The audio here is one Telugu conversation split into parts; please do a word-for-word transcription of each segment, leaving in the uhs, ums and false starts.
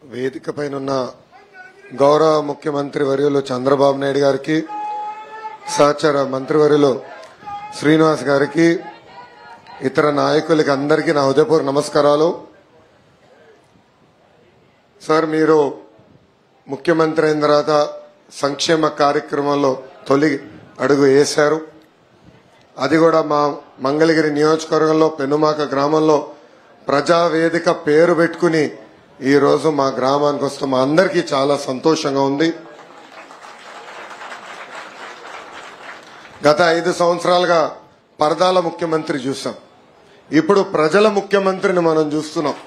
వేదిక పైన గౌరవ ముఖ్యమంత్రి వర్యులు చంద్రబాబు నాయుడు గారికి, సహచర మంత్రివర్యులు శ్రీనివాస్ గారికి, ఇతర నాయకులకి అందరికీ నా హృదయపూర్వక నమస్కారాలు. సార్, మీరు ముఖ్యమంత్రి అయిన తర్వాత సంక్షేమ కార్యక్రమంలో తొలి అడుగు వేశారు. అది కూడా మా మంగళగిరి నియోజకవర్గంలో పెనుమాక గ్రామంలో ప్రజావేదిక పేరు పెట్టుకుని ఈ రోజు మా గ్రామానికి వస్తే మా అందరికీ చాలా సంతోషంగా ఉంది. గత ఐదు సంవత్సరాలుగా పరదాల ముఖ్యమంత్రి చూసాం, ఇప్పుడు ప్రజల ముఖ్యమంత్రిని మనం చూస్తున్నాం.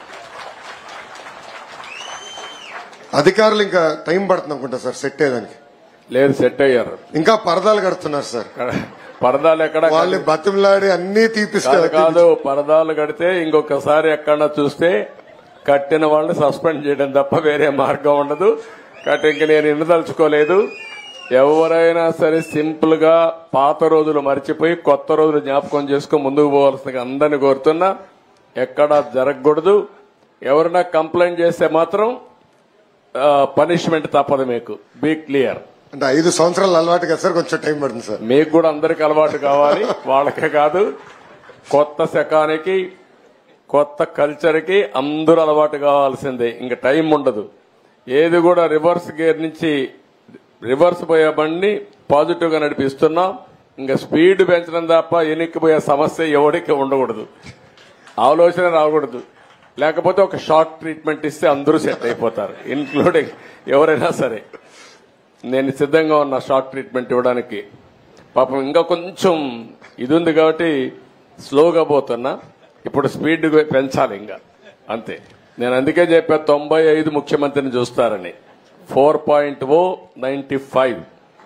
అధికారులు ఇంకా టైం పడుతుంది అనుకుంటా సార్ సెట్ అయ్యేదానికి. లేదు, సెట్ అయ్యారు. ఇంకా పరదాలు కడుతున్నారు సార్. పరదాలు ఎక్కడ వాళ్ళు బతిమలాడి అన్ని తీపిస్తారు కాదు. పరదాలు కడితే ఇంకొకసారి ఎక్కడన్నా చూస్తే కట్టిన వాళ్ళని సస్పెండ్ చేయడం తప్ప వేరే మార్గం ఉండదు. కాబట్టి ఇంక నేను ఎన్నుదలుచుకోలేదు. ఎవరైనా సరే సింపుల్ గా పాత రోజులు మర్చిపోయి కొత్త రోజులు జ్ఞాపకం చేసుకుని ముందుకు పోవాల్సిందిగా అందరినీ కోరుతున్నా. ఎక్కడా జరగకూడదు. ఎవరైనా కంప్లైంట్ చేస్తే మాత్రం పనిష్మెంట్ తప్పదు. మీకు బీ క్లియర్. అంటే ఐదు సంవత్సరాలు అలవాటు కదా సార్, కొంచెం టైం పడుతుంది సార్. మీకు కూడా అందరికి అలవాటు కావాలి, వాళ్ళకే కాదు. కొత్త శకానికి కొత్త కల్చర్ కి అందరూ అలవాటు కావాల్సిందే. ఇంకా టైం ఉండదు. ఏది కూడా రివర్స్ గేర్ నుంచి రివర్స్ పోయే బండి పాజిటివ్ గా నడిపిస్తున్నాం. ఇంకా స్పీడ్ పెంచడం తప్ప ఎనిక్కిపోయే సమస్య ఎవరికి ఉండకూడదు. ఆలోచన రాకూడదు. లేకపోతే ఒక షార్ట్ ట్రీట్మెంట్ ఇస్తే అందరూ సెట్ అయిపోతారు, ఇన్క్లూడింగ్ ఎవరైనా సరే. నేను సిద్ధంగా ఉన్నా షార్ట్ ట్రీట్మెంట్ ఇవ్వడానికి. పాపం ఇంకా కొంచెం ఇది ఉంది కాబట్టి స్లోగా పోతున్నా. ఇప్పుడు స్పీడ్ పెంచాలి ఇంకా, అంతే. నేను అందుకే చెప్పా తొంభై ఐదు ముఖ్యమంత్రిని చూస్తారని. Four point O ninety five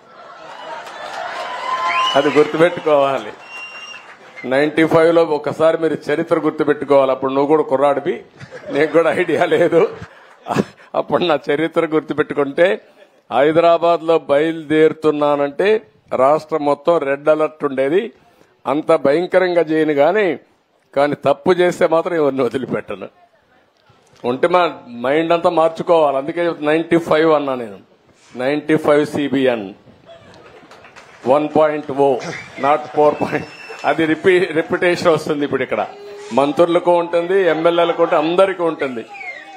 అది గుర్తుపెట్టుకోవాలి. నైన్టీ ఫైవ్ లో ఒకసారి మీరు చరిత్ర గుర్తుపెట్టుకోవాలి. అప్పుడు నువ్వు కూడా కుర్రాడివి, నీకు కూడా ఐడియా లేదు. అప్పుడు నా చరిత్ర గుర్తుపెట్టుకుంటే హైదరాబాద్ లో బయలుదేరుతున్నానంటే రాష్ట్రం మొత్తం రెడ్ అలర్ట్ ఉండేది. అంత భయంకరంగా చేయను గాని కానీ తప్పు చేస్తే మాత్రం ఎవరిని వదిలిపెట్టను. ఉంటే మా మైండ్ అంతా మార్చుకోవాలి. అందుకే నైన్టీ ఫైవ్ అన్నా నేను. Ninety five CBN one point O naught four point అది రిపీ రిపిటేషన్ వస్తుంది. ఇప్పుడు ఇక్కడ మంత్రులకు ఉంటుంది, ఎమ్మెల్యేలకు ఉంటుంది, అందరికీ ఉంటుంది.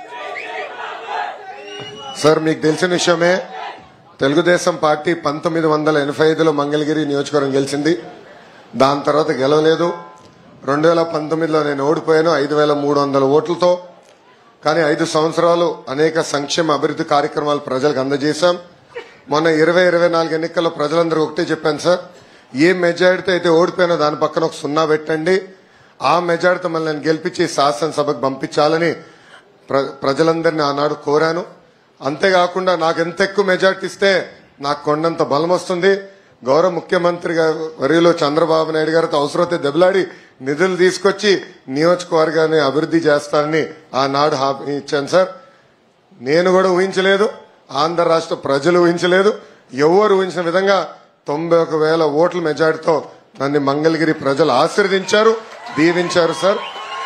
సార్, మీకు తెలిసిన విషయమే, తెలుగుదేశం పార్టీ పంతొమ్మిది వందల ఎనభై ఐదులో మంగళగిరి నియోజకవర్గం గెలిచింది. దాని తర్వాత గెలవలేదు. రెండు వేల పంతొమ్మిదిలో నేను ఓడిపోయాను ఐదు వేల మూడు వందల ఓట్లతో. కానీ ఐదు సంవత్సరాలు అనేక సంక్షేమ అభివృద్ధి కార్యక్రమాలు ప్రజలకు అందజేశాం. మొన్న ఇరవై ఇరవై నాలుగు ఎన్నికల్లో ప్రజలందరూ ఒకటే చెప్పాను సార్, ఏ మెజారిటీతో అయితే ఓడిపోయినా దాని పక్కన ఒక సున్నా పెట్టండి. ఆ మెజారిటీతో మళ్ళీ నేను గెలిపించి శాసనసభకు పంపించాలని ప్రజలందరినీ ఆనాడు కోరాను. అంతేకాకుండా నాకు ఎంత ఎక్కువ మెజార్టీ ఇస్తే నాకు కొండంత బలం వస్తుంది. గౌరవ ముఖ్యమంత్రి వర్యులు చంద్రబాబు నాయుడు గారితో అవసరమైతే దెబ్బలాడి నిధులు తీసుకొచ్చి నియోజకవర్గాన్ని అభివృద్ధి చేస్తానని ఆనాడు హామీ ఇచ్చాను సార్. నేను కూడా ఊహించలేదు, ఆంధ్ర రాష్ట్ర ప్రజలు ఊహించలేదు, ఎవరు ఊహించిన విధంగా తొంభై ఒక వేల ఓట్ల మెజార్టీతో నన్ను మంగళగిరి ప్రజలు ఆశీర్వదించారు, దీవించారు సార్.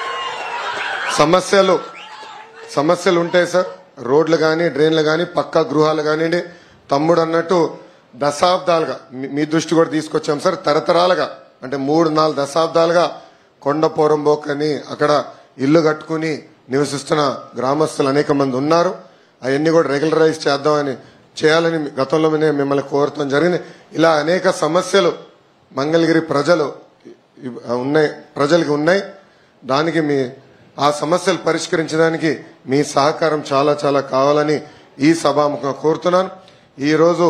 సమస్యలు సమస్యలు ఉంటాయి సార్, రోడ్లు కానీ డ్రైన్లు కానీ పక్కా గృహాలు కానివ్వండి. తమ్ముడు అన్నట్టు దశాబ్దాలుగా మీ దృష్టి కూడా తీసుకొచ్చాం సార్. తరతరాలుగా అంటే మూడు నాలుగు దశాబ్దాలుగా కొండ పోరంబోకని అక్కడ ఇల్లు కట్టుకుని నివసిస్తున్న గ్రామస్తులు అనేక మంది ఉన్నారు. అవన్నీ కూడా రెగ్యులరైజ్ చేద్దామని చేయాలని గతంలో మిమ్మల్ని కోరటం జరిగింది. ఇలా అనేక సమస్యలు మంగళగిరి ప్రజలు ఉన్నాయి ప్రజలకి ఉన్నాయి. దానికి మీ ఆ సమస్యలు పరిష్కరించడానికి మీ సహకారం చాలా చాలా కావాలని ఈ సభాముఖంగా కోరుతున్నాను. ఈరోజు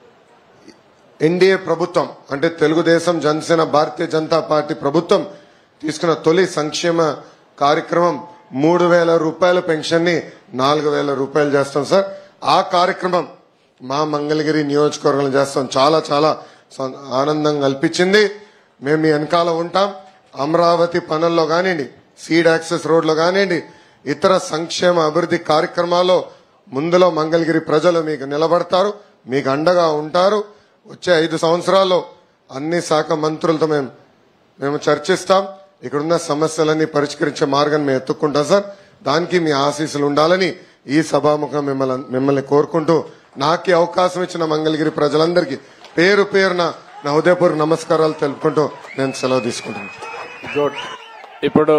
ఎన్డీఏ ప్రభుత్వం అంటే తెలుగుదేశం, జనసేన, భారతీయ జనతా పార్టీ ప్రభుత్వం తీసుకున్న తొలి సంక్షేమ కార్యక్రమం మూడు వేల రూపాయల పెన్షన్ ని నాలుగు వేల రూపాయలు చేస్తాం సార్. ఆ కార్యక్రమం మా మంగళగిరి నియోజకవర్గంలో చేస్తాం. చాలా చాలా ఆనందం కల్పించింది. మేము మీ వెనకాల ఉంటాం. అమరావతి పనుల్లో కానివ్వండి, సీడ్ యాక్సెస్ రోడ్లో కానివ్వండి, ఇతర సంక్షేమ అభివృద్ధి కార్యక్రమాల్లో ముందులో మంగళగిరి ప్రజలు మీకు నిలబడతారు, మీకు అండగా ఉంటారు. వచ్చే ఐదు సంవత్సరాల్లో అన్ని శాఖ మంత్రులతో మేము మేము చర్చిస్తాం. ఇక్కడున్న సమస్యలన్నీ పరిష్కరించే మార్గాన్ని మేము ఎత్తుక్కుంటాం సార్. దానికి మీ ఆశీస్సులు ఉండాలని ఈ సభాముఖం మిమ్మల్ని మిమ్మల్ని కోరుకుంటూ నాకు ఈ అవకాశం ఇచ్చిన మంగళగిరి ప్రజలందరికీ పేరు పేరున నా హృదయపూర్వక నమస్కారాలు తెలుపుకుంటూ నేను సెలవు తీసుకుంటున్నాను. గుడ్. ఇప్పుడు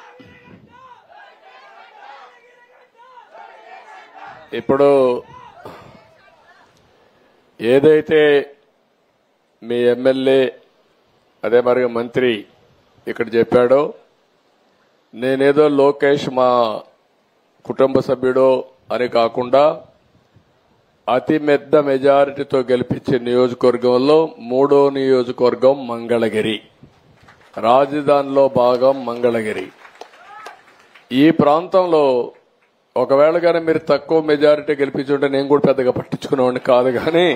ఇప్పుడు ఏదైతే మీ ఎమ్మెల్యే అదే మరి మంత్రి ఇక్కడ చెప్పాడో, నేనేదో లోకేష్ మా కుటుంబ సభ్యుడో అని కాకుండా అతి పెద్ద మెజారిటీతో గెలిపించే నియోజకవర్గంలో మూడో నియోజకవర్గం మంగళగిరి, రాజధానిలో భాగం మంగళగిరి. ఈ ప్రాంతంలో ఒకవేళ కానీ మీరు తక్కువ మెజారిటీ గెలిపించుంటే నేను కూడా పెద్దగా పట్టించుకునేవాడిని కాదు, కానీ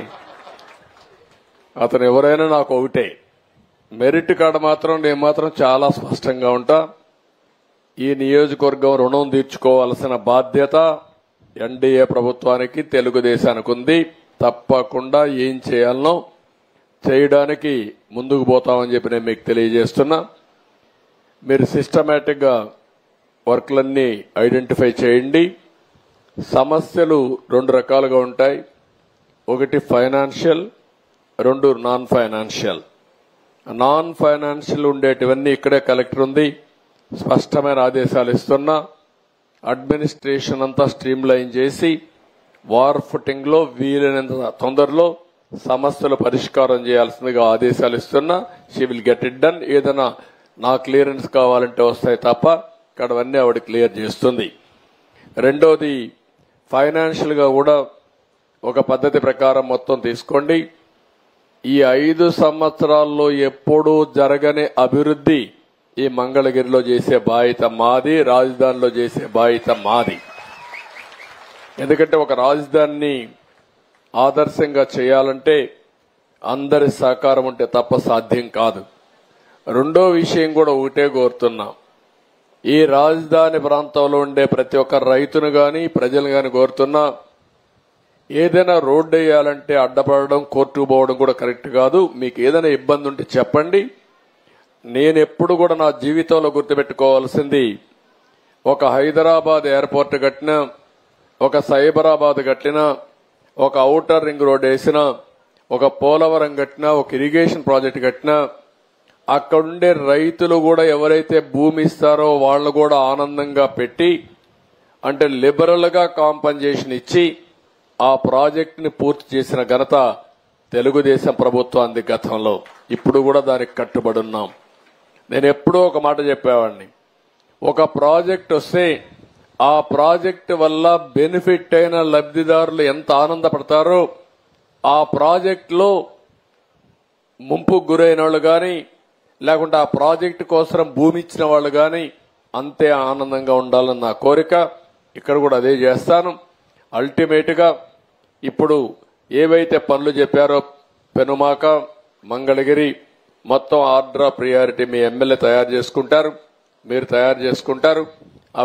అతను ఎవరైనా నాకు ఒకటే. మెరిట్ కాడ మాత్రం నేను మాత్రం చాలా స్పష్టంగా ఉంటా. ఈ నియోజకవర్గం రుణం తీర్చుకోవాల్సిన బాధ్యత ఎన్డీఏ ప్రభుత్వానికి, తెలుగుదేశానికి ఉంది. తప్పకుండా ఏం చేయాలనో చేయడానికి ముందుకు పోతామని చెప్పి నేను మీకు తెలియజేస్తున్నా. మీరు సిస్టమేటిక్ గా వర్క్లన్నీ ఐడెంటిఫై చేయండి. సమస్యలు రెండు రకాలుగా ఉంటాయి. ఒకటి ఫైనాన్షియల్, రెండు నాన్ ఫైనాన్షియల్. నాన్ ఫైనాన్షియల్ ఉండేటివన్నీ ఇక్కడే కలెక్టర్ ఉంది, స్పష్టమైన ఆదేశాలు ఇస్తున్నా. అడ్మినిస్ట్రేషన్ అంతా స్ట్రీమ్ లైన్ చేసి వార్ ఫుటింగ్ లో వీలైనంత తొందరలో సమస్యలు పరిష్కారం చేయాల్సిందిగా ఆదేశాలు ఇస్తున్నా. She will get it done. ఏదైనా నా క్లియరెన్స్ కావాలంటే వస్తాయి తప్ప ఇక్కడవన్నీ ఆవిడ క్లియర్ చేస్తుంది. రెండోది ఫైనాన్షియల్ గా కూడా ఒక పద్ధతి ప్రకారం మొత్తం తీసుకోండి. ఈ ఐదు సంవత్సరాల్లో ఎప్పుడూ జరగని అభివృద్ధి ఈ మంగళగిరిలో చేసే బాధ్యత మాది, రాజధానిలో చేసే బాధ్యత మాది. ఎందుకంటే ఒక రాజధానిని ఆదర్శంగా చేయాలంటే అందరి సహకారం ఉంటే తప్ప సాధ్యం కాదు. రెండో విషయం కూడా ఒకటే కోరుతున్నా, ఈ రాజధాని ప్రాంతంలో ఉండే ప్రతి ఒక్క రైతును గాని ప్రజలు గాని కోరుతున్నా, ఏదైనా రోడ్డు వేయాలంటే అడ్డపడడం, కోర్టుకు పోవడం కూడా కరెక్ట్ కాదు. మీకు ఏదైనా ఇబ్బంది ఉంటే చెప్పండి. నేను ఎప్పుడు కూడా నా జీవితంలో గుర్తుపెట్టుకోవాల్సింది, ఒక హైదరాబాద్ ఎయిర్పోర్ట్ కట్టినా, ఒక సైబరాబాద్ కట్టినా, ఒక ఔటర్ రింగ్ రోడ్ వేసినా, ఒక పోలవరం కట్టినా, ఒక ఇరిగేషన్ ప్రాజెక్ట్ కట్టినా, అక్కడుండే రైతులు కూడా ఎవరైతే భూమి ఇస్తారో వాళ్ళు కూడా ఆనందంగా పెట్టి, అంటే లిబరల్ గా కాంపన్సేషన్ ఇచ్చి ఆ ప్రాజెక్ట్ ని పూర్తి చేసిన ఘనత తెలుగుదేశం ప్రభుత్వానికి గతంలో. ఇప్పుడు కూడా దానికి కట్టుబడి ఉన్నాం. నేను ఎప్పుడూ ఒక మాట చెప్పేవాడిని, ఒక ప్రాజెక్ట్ వస్తే ఆ ప్రాజెక్టు వల్ల బెనిఫిట్ అయిన లబ్ధిదారులు ఎంత ఆనందపడతారో, ఆ ప్రాజెక్టులో ముంపుకు గురైన వాళ్ళు గాని లేకుంటే ఆ ప్రాజెక్టు కోసం భూమి ఇచ్చిన వాళ్ళు గాని అంతే ఆనందంగా ఉండాలని నా కోరిక. ఇక్కడ కూడా అదే చేస్తాను. అల్టిమేట్ గా ఇప్పుడు ఏవైతే పనులు చెప్పారో పెనుమాక, మంగళగిరి మొత్తం ఆర్డర్ ఆఫ్ ప్రియారిటీ మీ ఎమ్మెల్యే తయారు చేసుకుంటారు, మీరు తయారు చేసుకుంటారు.